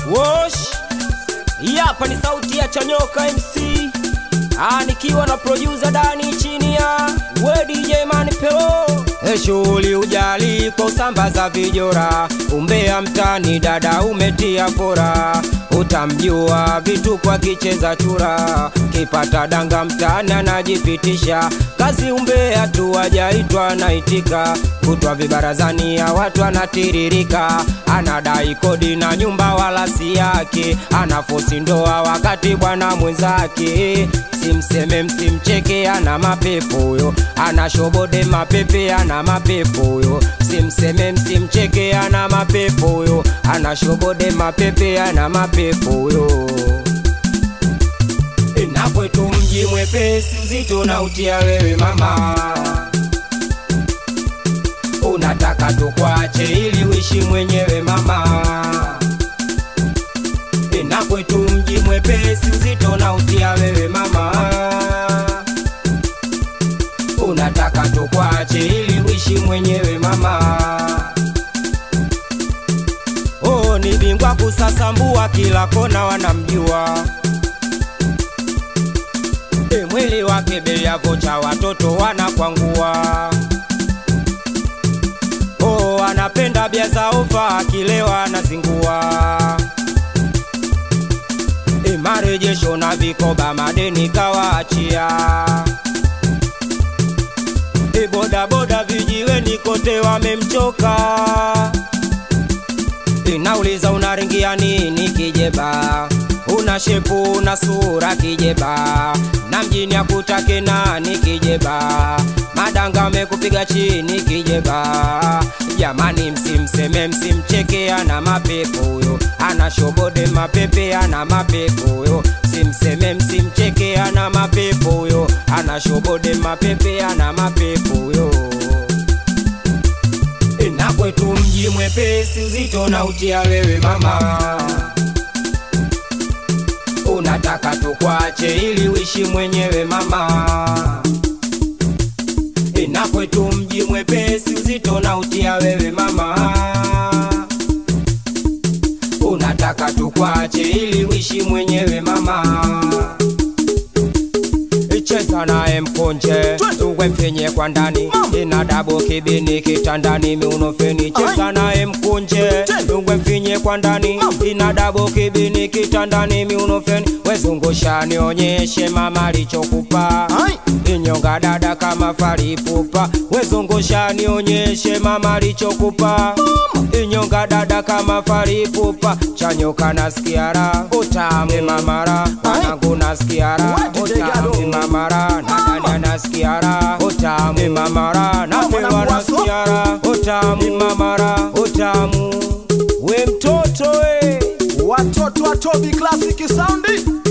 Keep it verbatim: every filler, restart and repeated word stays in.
Wosh, hapa ni sauti ya Chanyoka M C. Ah, nikiwa na producer Dani chini ya we D J Manipelo. E shughuli ujali kwa usambaza vijora, umbea mtani dada umetia fora. Utamjua vitu kwa kicheza chura, kipata danga mtani anajipitisha. Kazi umbea tu hajaitwa naitika, kutwa vibarazani ya watu anatiririka. Anadai kodi na nyumba wala si yake, anafosi ndoa wakati bwana mwenzake. Simseme msimcheke ana mapepo huyo, anashobode mapepe ana mapepo huyo. Simseme msimcheke ana mapepo huyo, anashobode mapepe ana mapepo huyo. Na kwetu mji mwepesi uzito na utia wewe mama, unataka tukwache ili uishi mwenyewe mama. Na kwetu mji mwepesi uzito na utia wewe mama, unataka tukwache ili uishi mwenyewe mama. Oh, ni bingwa kusasambua kila kona wanamjua. E, mwili wake bei ya vocha watoto wanakwangua. Oh, anapenda bia za ofa akilewa anazingua. E, marejesho na vikoba madeni kawaachia. E, boda boda vijiweni kote wamemchoka. E, nauliza unaringia nini kijeba, una shepu una sura kijeba, na mjini akutake nani kijeba, madanga mekupiga chini kijeba. Jamani msimseme msimcheke ana mapepo huyo, anashobode mapepe ana mapepo huyo. Simseme msimcheke ana mapepo huyo, anashobode mapepe ana mapepo huyo. Na kwetu mji mwepesi uzito na utia wewe mama, unataka tukwache ili uishi mwenyewe mama. Na kwetu mji mwepesi uzito na utia wewe mama, unataka tukwache ili uishi mwenyewe mama. Cheza nae mkonje, uwe mfenye kwa ndani, ina dabo kibini kitandani miunofeni. Cheza nae mkonje, uwe mfenye kwa ndani, ina dabo kibini kitandani miunofeni. Wezungusha nionyeshe mama lichokupa, inyonga dada kama faripupa. Wezungusha nionyeshe mama lichokupa, inyonga dada kama faripupa. Chanyoka nasikia raha, utamu mamara, wanangu nasikia raha, utamu mamara, nadani anasikia raha, utamu mamara, napewa nasikia raha, utamu mamara, utamu. We mtoto we, watoto wa Toby Classic Sound.